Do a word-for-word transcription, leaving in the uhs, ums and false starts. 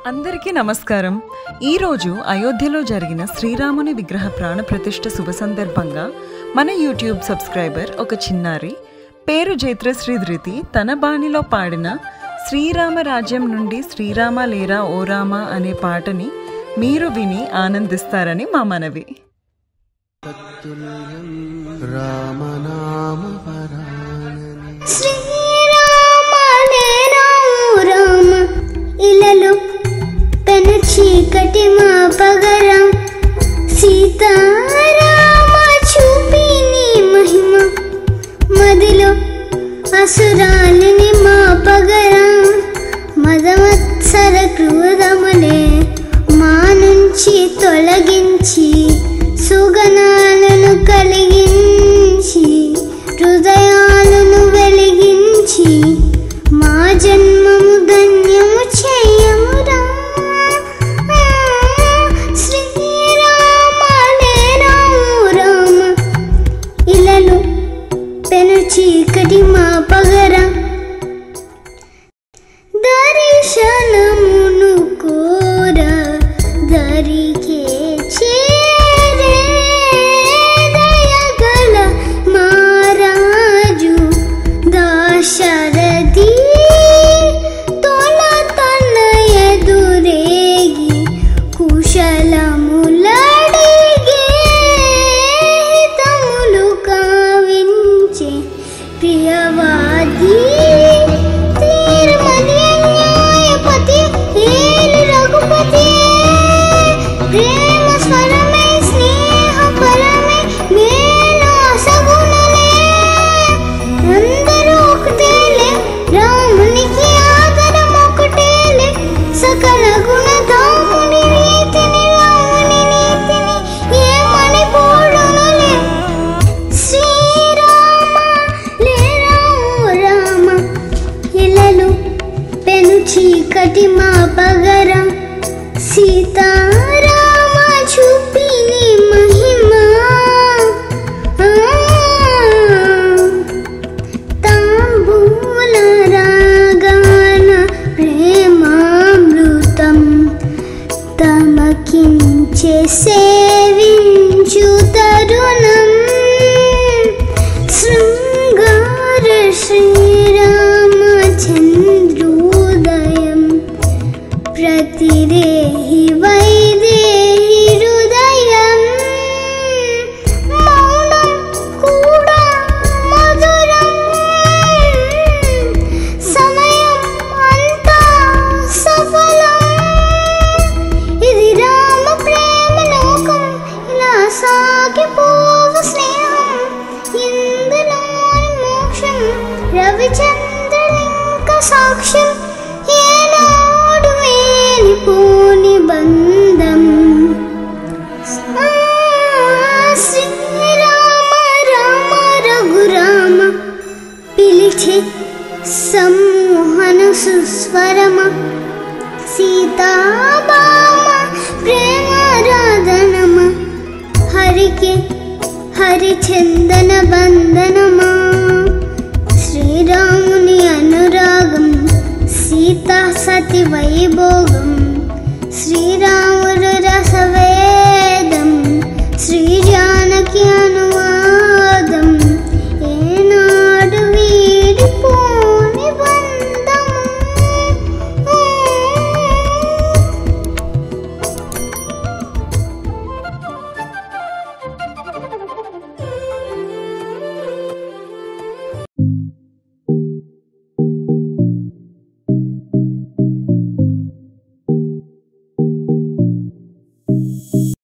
అందరికీ నమస్కారం. ఈరోజు అయోధ్యలో జరిగిన శ్రీరాముని విగ్రహ ప్రాణ ప్రతిష్ఠ శుభ సందర్భంగా మన యూట్యూబ్ సబ్స్క్రైబర్ ఒక చిన్నారి పేరు జైత్రశ్రీ ధృతి తన బాణిలో పాడిన శ్రీరామ రాజ్యం నుండి శ్రీరామ లేరా ఓ రామ అనే పాటని మీరు విని ఆనందిస్తారని మా మనవి. ఇలలో పెను చీకటి మా పగరం సీతారామ చూపి నీ మహిమ మదిలో అసురాలని మా పగరం మదమత్సర క్రూరములే మా నుంచి తొలగించి సుగణాలను కలిగించి హృదయాలను వెలిగించి మా జన్మము ధన్యము చేయమురా. శ్రీరామ రామ ఇలలో పెను చీకటి మా పగర దర్శనమును కోర దరికే చేరే దయగల మారాజు దాశరథి తొల తన ఎదురేగి కుశలములడిగే హితములు కావించే ప్రియవాది తీర్మని న్యాయపతి ఏలు రఘుపతి ప్రేమ స్వరమే స్నేహ పరమే మేలు అసగుణలే అందరూ ఒకటేలే రామునికి ఆదరం ఒకటేలే సకల గుణధాముని రీతిని రాముని నీతిని ఏమని పోడునులే. శ్రీరామ లేరా ఓ రామ ఇలలో పెను చీకటి మా పగరం సీతారామ చూపి నీ మహిమ తాంబూల రాగాన ప్రేమామృతం తమకించే సేవించు తరుణం శృంగార శ్రీరామచంద్రోదయం ప్రతిరేహి వైదేహి హృదయం మౌనం కూడా మధురం సమయం అంతా సఫలం ఇది రామ ప్రేమ లోకం ఇలా సాగిపోవు స్నేహం ఇందులోని మోక్షం రవిచంద్రలింక సాక్ష్యం ఏనాడు వేలిపోని బంధం. శ్రీరామ రామ రఘురామ పిలిచే సమ్మోహన సుస్వరమ సీతాబామ ప్రేమారాధనమ హరికి హరిచందన బంధనమా శ్రీరాముని అనురాగం సీతా సతి వైభోగం శ్రీరాముడు రసవే